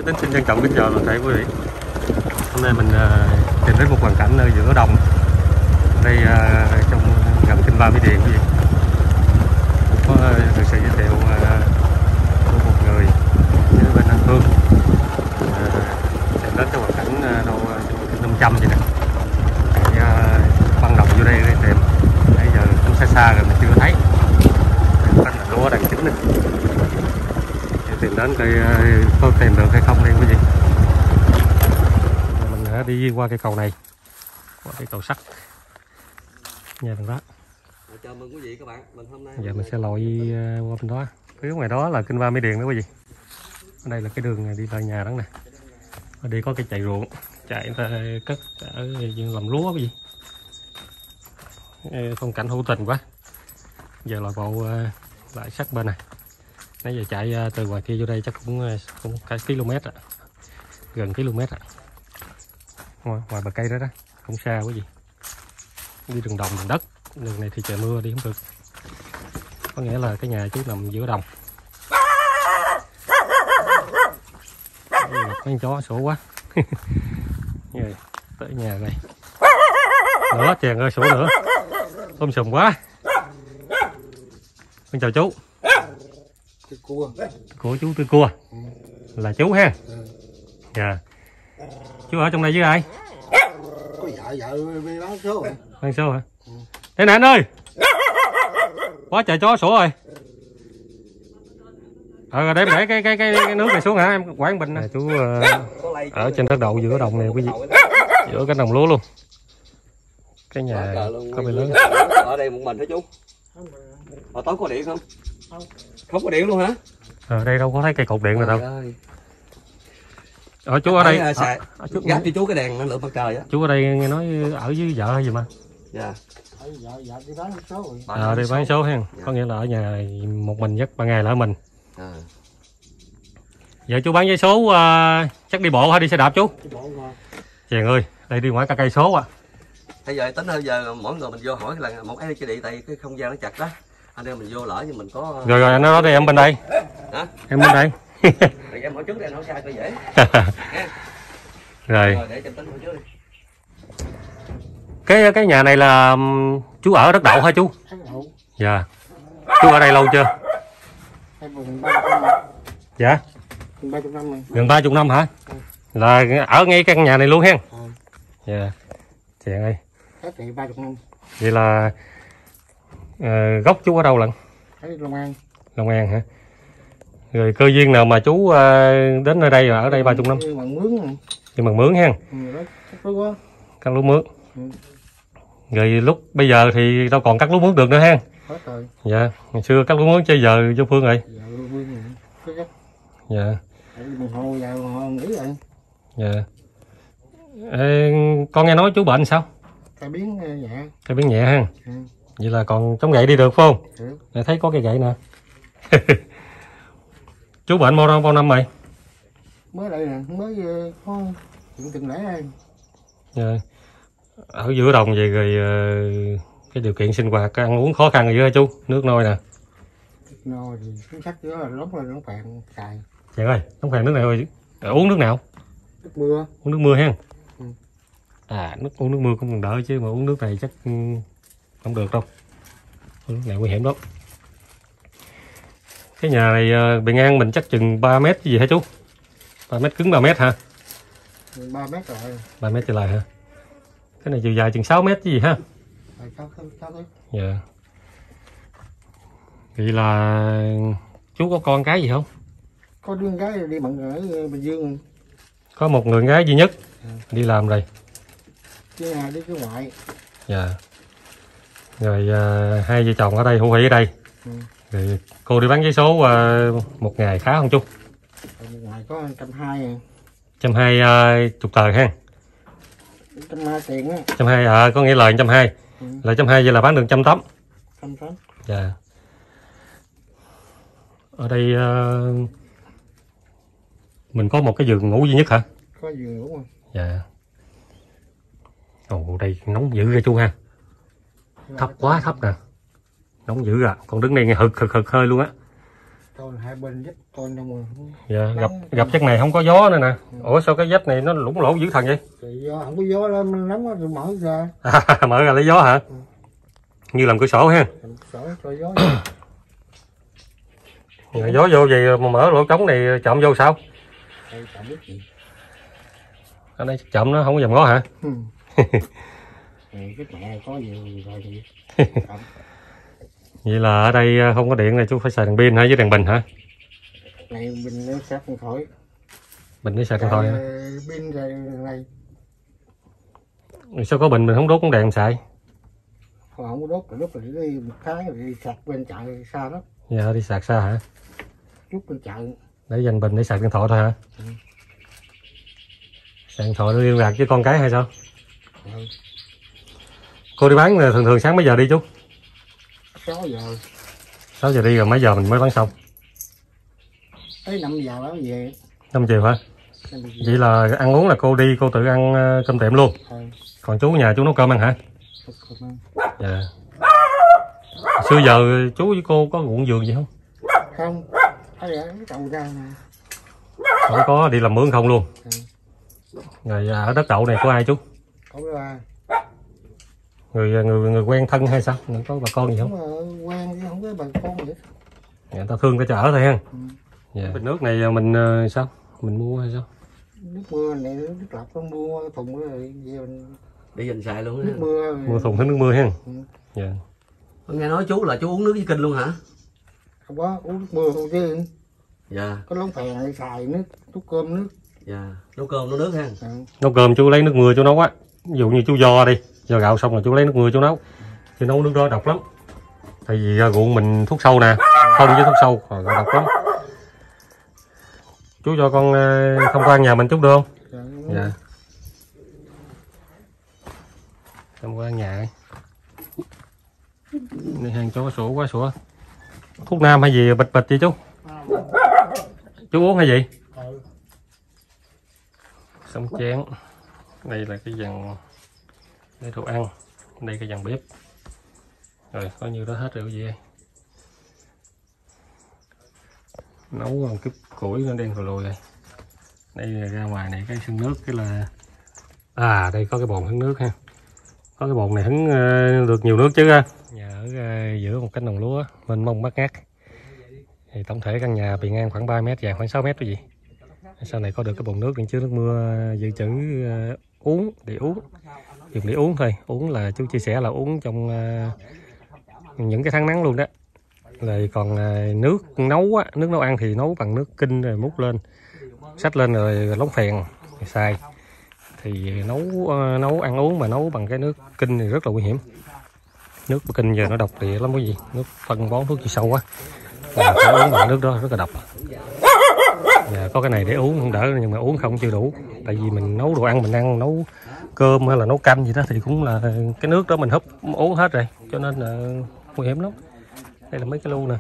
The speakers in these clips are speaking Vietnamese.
Tính xin trân trọng kính chào toàn thể quý vị. Hôm nay mình tìm đến một hoàn cảnh ở giữa đồng đây, trong gần Kinh Ba Mỹ Điền quý vị. Có được sự giới thiệu của một người với bên anh Phương tìm đến cái hoàn cảnh đâu 500 vậy nè. Ban đầu vô đây để tìm, bây giờ cũng xa xa rồi mình chưa thấy cánh lúa đang chín nữa. Tìm đến coi có tìm được hay không đây quý vị. Mình đã đi qua cây cầu này, qua cây cầu sắt nhà thằng đó. Chào mừng quý vị các bạn. Hôm nay giờ mình sẽ lội qua bên đó. Phía ngoài đó là Kinh Ba Mỹ Điền đó quý vị. Ở đây là cái đường này đi lại nhà đó nè. Ở đây có cái chạy ruộng, chạy người ta cất ở làm lúa quý vị. Phong cảnh hữu tình quá. Giờ là bộ lại sát bên này. Nãy giờ chạy từ ngoài kia vô đây chắc cũng cả km ạ, gần km ạ. Ngoài bờ cây đó không xa quá gì. Đi đường đồng đường đất, đường này thì trời mưa đi không được. Có nghĩa là cái nhà chú nằm giữa đồng. Mấy con chó sủa quá. Rồi, tới nhà này. Nữa chèn ơi, sủa nữa. Ôm sùm quá. Con chào chú. cua Của chú Tư Cua. Là chú ha. Dạ. Chú ở trong này với ai? có vợ bán số rồi. Bán số hả? Đây nè anh ơi. Quá trời chó sủa rồi. Để cái nước này xuống hả em, quán bình nè. Chú ở trên đất đậu giữa đồng này quý vị. Giữa cái đồng lúa luôn. Cái nhà có bề lớn. Ở đây một mình hả chú? Tối có điện không? Không có điện luôn hả? Ở đây đâu có thấy cây cột điện nào đâu. Chú ở đây gác cho chú cái đèn năng lượng mặt trời á. Chú ở đây nghe nói ở với vợ hay gì mà. Dạ. Vợ đi bán số rồi. Đi bán số ha. Dạ. Có nghĩa là ở nhà một mình giấc ban ngày là ở mình. Giờ chú bán giấy số chắc đi bộ hay đi xe đạp chú? Đi bộ mà. Chèn ơi, đây đi ngoài cả cây số à. Bây giờ tính hơi giờ mỗi người mình vô hỏi là một cái điện tại cái không gian nó chặt đó. Anh em mình vô lỡ nhưng mình có. Rồi anh nói đây em bên đây. Hả? Em bên đây. Rồi em hỏi trước đây nó sai coi dễ. Rồi. Để em tính hỏi trước đi. Cái nhà này là chú ở đất đậu hả chú? Dạ. Chú ở đây lâu chưa? Dạ. Gần 30 năm hả? Là ở ngay căn nhà này luôn hen. Dạ. Chèn ơi. 30 năm. Vậy là gốc chú ở đâu lận? Ở Long An. Long An hả? Rồi cơ duyên nào mà chú đến nơi đây ở đây 30 năm? Bằng mướn. Nhưng bằng mướn hen. Cắt lúa mướn. Rồi lúc bây giờ thì đâu còn cắt lúa mướn được nữa hen. Hết rồi. Dạ, ngày xưa cắt lúa mướn chơi giờ vô Phương rồi. Dạ. Dạ. Con nghe nói chú bệnh sao? Tai biến nhẹ. Tai biến nhẹ ha. Vậy là còn chống gậy đi được phải không? Để thấy có cây gậy nè. Chú bệnh bao năm rồi? Mới đây nè, mới có chuyện từng lễ đây. Dạ. Ở giữa đồng vậy rồi cái điều kiện sinh hoạt ăn uống khó khăn gì hả chú? Nước nôi nè. Nôi thì chính sách đó là nó phèn xài. Trời ơi, không phèn nước này rồi. Uống nước nào? Nước mưa. Uống nước mưa ha. Uống nước mưa cũng còn đỡ chứ mà uống nước này chắc không được đâu. Nước này nguy hiểm lắm. Cái nhà này bề ngang mình chắc chừng 3 mét gì hả chú? 3 mét cứng 3 mét hả? 3 mét rồi. 3 mét trở lại hả? Cái này chiều dài chừng 6 mét chứ gì ha? 6 mét. Dạ. Vậy là chú có con cái gì không? Có đứa con gái đi bận ở Bình Dương. Có một người con gái duy nhất đi làm rồi. Chứ đi cái ngoại. Dạ. Rồi hai vợ chồng ở đây, Hữu Hỷ ở đây. Rồi cô đi bán giấy số một ngày khá không chú? Một ngày có 120. 120 chục tờ ha. 120 tiền á. 120 có nghĩa lời 120. Là 120 vậy là bán được 180. 180. Dạ. Ở đây mình có một cái giường ngủ duy nhất hả? Có giường ngủ không? Dạ. Ồ, đây nóng dữ ra chú ha. Thấp quá thấp nè. Nóng dữ à. Còn đứng đây nghe hực hơi luôn á. Tôi hai bên giúp tôi trong rồi. Dạ, gặp chắc này không có gió nữa nè. Ủa sao cái vách này nó lủng lỗ dữ thần vậy? Thì do không có gió lên mình nóng rồi mở ra. Mở ra lấy gió hả? Như làm cửa sổ ha. Sổ cho gió. Gió vô vậy mà mở lỗ trống này chậm vô sao? Chậm biết gì. Ở đây chậm nó không có dầm ngó hả? Cái mẹ có gì rồi thì Vậy là ở đây không có điện này chú phải xài đèn pin hả với đèn bình hả? này mình nó sạc điện thoại. Bình để xài điện thoại hả? Pin rồi này. Sao có bình mình không đốt con đèn xài? Không có đốt rồi đi một cái rồi đi sạc bên chợ xa lắm. Dạ đi sạc xa hả? Chút bên chợ. Để dành bình để sạc điện thoại thôi hả? Ừ. Sạc điện thoại nó liên lạc với con cái hay sao? Ừ. Cô đi bán thường thường sáng mấy giờ đi chú? 6 giờ. 6 giờ đi rồi mấy giờ mình mới bán xong? Tới 5 giờ báo về. 5 chiều hả? Vậy là ăn uống là cô đi cô tự ăn cơm tiệm luôn? Ừ. Còn chú ở nhà chú nấu cơm ăn hả? Dạ. Xưa giờ chú với cô có ruộng vườn gì không? Không. Ở đây cái đầu ra nè. Không có, đi làm mướn không luôn. Ừ. Rồi ở đất đậu này có ai chú? Có ra. Người quen thân hay sao? Có bà con gì không? Quen chứ không có bà con gì. Người ta thương ta cho ở thôi ha. Ừ. Dạ. Bình nước này mình sao? Mình mua hay sao? Nước mưa này nước lọc nó mua thùng rồi về mình để dành xài luôn nước á. mưa. Mua thùng nước mưa ha. Ừ. Dạ. Nghe nói chú là chú uống nước với kinh luôn hả? Không có uống nước mưa không chứ. Dạ. Có lóng phèn này xài nước nấu cơm nước. Dạ. Nấu cơm nấu nước ha. Ừ. Nấu cơm chú lấy nước mưa chú nấu á. Ví dụ như chú giò đi, giò gạo xong rồi chú lấy nước mưa chú nấu. Chứ nấu nước đó độc lắm. Tại vì ruộng mình thuốc sâu nè, không với thuốc sâu rồi độc lắm. Chú cho con tham quan nhà mình chút được không? Dạ. Tham quan nhà. Này hàng chó sủa quá sủa. Thuốc nam hay gì bịch bịch vậy chú? Chú uống hay gì? Xong chén. Đây là cái dàn để đồ ăn. Đây cái dàn bếp. Rồi có nhiêu đó hết rồi gì đây. Nấu một cái củi nó đen rồi lùi rồi. Đây là ra ngoài này cái sân nước cái là đây có cái bồn hứng nước ha. Có cái bồn này hứng được nhiều nước chứ ha. Nhà ở giữa một cánh đồng lúa mênh mông bát ngát. Thì tổng thể căn nhà bề ngang khoảng 3 mét, dài khoảng 6 mét cái gì. Sau này có được cái bồn nước để chứa nước mưa dự trữ uống để uống. Dùng để uống thôi, uống là chú chia sẻ là uống trong những cái tháng nắng luôn đó. Rồi còn nước nấu á, nước nấu ăn thì nấu bằng nước kinh rồi múc lên, xách lên rồi lóng phèn rồi xài. Thì nấu ăn uống mà nấu bằng cái nước kinh thì rất là nguy hiểm. Nước kinh giờ nó độc địa lắm cái gì, nước phân bón thuốc trừ sâu quá. Phải uống bằng nước đó rất là độc. Có cái này để uống không đỡ nhưng mà uống không chưa đủ. Tại vì mình nấu đồ ăn mình ăn, nấu cơm hay là nấu canh gì đó thì cũng là cái nước đó mình húp uống hết rồi, cho nên là nguy hiểm lắm. Đây là mấy cái lu nè,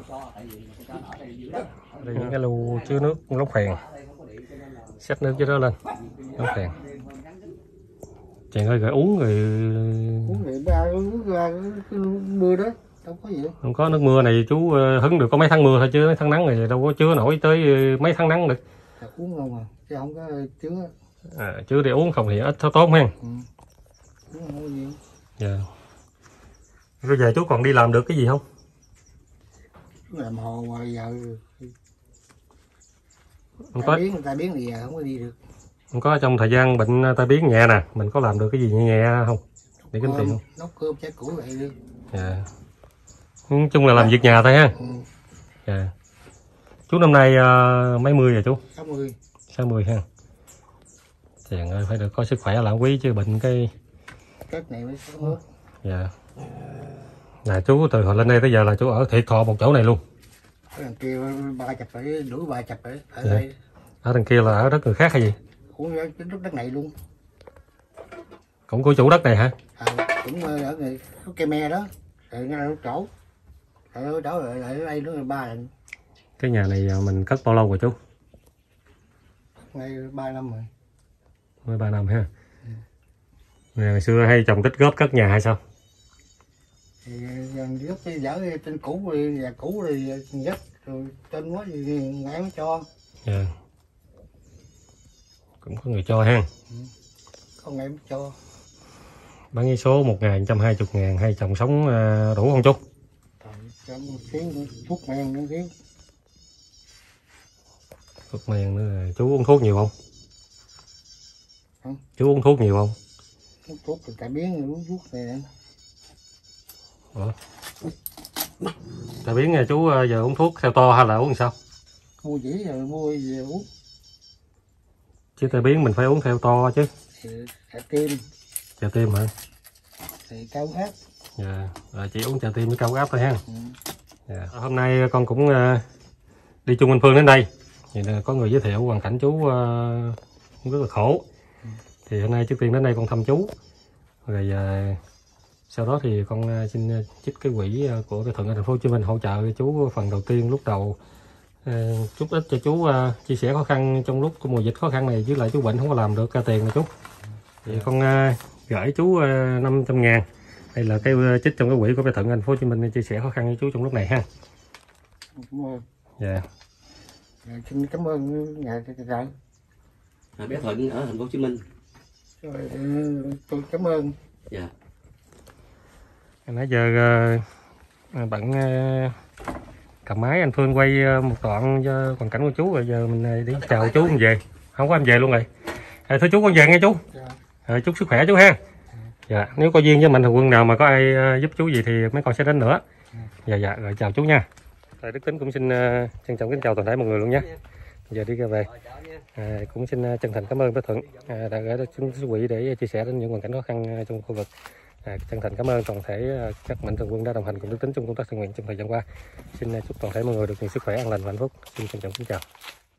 đây những cái lu chứa nước lóng phèn, xách nước dưới đó lên lóng phèn. Chàng ơi, rồi uống rồi Uống ra cái mưa đó đâu có gì đâu. Không có, nước mưa này chú hứng được có mấy tháng mưa thôi chứ mấy tháng nắng này đâu có chứa nổi tới mấy tháng nắng được. Uống không à, chứ không có chứa. Chứa để uống không thì ít tốt ha. Ừ. Uống không có gì. Dạ. Bây giờ chú còn đi làm được cái gì không? Làm hồ mà giờ Không có. người ta biến thì giờ không có đi được. Không có, trong thời gian bệnh tai biến nhẹ nè, mình có làm được cái gì nhẹ nhẹ không? Để kiếm tiền không? Nấu cơm trái củ vậy đi. Dạ. Nói chung là làm việc nhà thôi ha. Ừ. Dạ. Chú năm nay mấy mươi rồi chú? 60. 60 ha. Chàng ơi, phải được có sức khỏe là quý chứ bệnh cái. Tết này mới 61. Dạ. Là chú từ hồi lên đây tới giờ là chú ở thiệt thọ một chỗ này luôn. Ở đằng kia 3 chập phải đuổi 3 chập phải ở Dạ. đây. Ở đằng kia là ở đất người khác hay gì? Cũng ở đất này luôn. Cũng của chủ đất này hả? Cũng ở người có cây me đó. Rồi ngay ở chỗ. Rồi đó lại ở đây nữa 3 lần. Cái nhà này mình cất bao lâu rồi chú? Ngay 3 năm rồi. Mới 3 năm ha. Ngày xưa hay chồng tích góp cất nhà hay sao? Thì góp dở trên cũ đi, nhà cũ đi dắt. rồi tin quá thì ngại mới cho. Dạ. Cũng có người cho ha. Không ngại mới cho. Bán cái số 1.120.000, hai chồng sống đủ không chú? Trời, cho một tiếng thuốc men nữa thiếu. Thuốc men nữa là chú uống thuốc nhiều không? Không. Chú uống thuốc nhiều không? Uống thuốc thì tại biến uống thuốc này nè. Ủa? Tại biến nghe chú giờ uống thuốc theo to hay là uống sao? Mua dĩ rồi mua về uống. Chứ tại biến mình phải uống theo to chứ. Thì trà tim. Trà tim hả? Thì cao áp. Dạ, rồi chỉ uống trà tim với cao áp thôi ha. Ừ. Dạ. Hôm nay con cũng đi chung anh Phương đến đây. Thì có người giới thiệu hoàn cảnh chú rất là khổ. Thì hôm nay trước tiên đến đây con thăm chú. Rồi sau đó thì con xin trích cái quỹ của Thượng Thành phố Hồ Chí Minh hỗ trợ chú phần đầu tiên lúc đầu, chút ít cho chú chia sẻ khó khăn trong lúc của mùa dịch khó khăn này, với lại chú bệnh không có làm được ca tiền nè chú. Thì con gửi chú 500.000. Đây là cái trích trong cái quỹ của Thượng Thành phố Hồ Chí Minh chia sẻ khó khăn với chú trong lúc này ha. Cảm ơn. Dạ. Xin cảm ơn nhà trợ. Bé Thuận ở thành phố Hồ Chí Minh. Rồi tôi cảm ơn. Dạ. Nãy giờ bận cầm máy anh Phương quay một đoạn hoàn cảnh của chú, rồi giờ mình đi chào chú con về. Không có em về luôn rồi. Thưa chú con về nghe chú. Dạ. Chúc sức khỏe chú ha. Dạ, nếu có duyên với mạnh thường quân nào mà có ai giúp chú gì thì mấy con sẽ đến nữa. Dạ dạ, rồi chào chú nha. Đức Tính cũng xin trân trọng kính chào toàn thể mọi người luôn nhé. Giờ đi ra về. Cũng xin chân thành cảm ơn Bé Thuận đã gửi đến số quỹ để chia sẻ đến những hoàn cảnh khó khăn trong khu vực. Chân thành cảm ơn toàn thể các mạnh thường quân đã đồng hành cùng Đức Tính trong công tác thiện nguyện trong thời gian qua. Xin chúc toàn thể mọi người được nhiều sức khỏe, an lành và hạnh phúc. Xin trân trọng kính chào.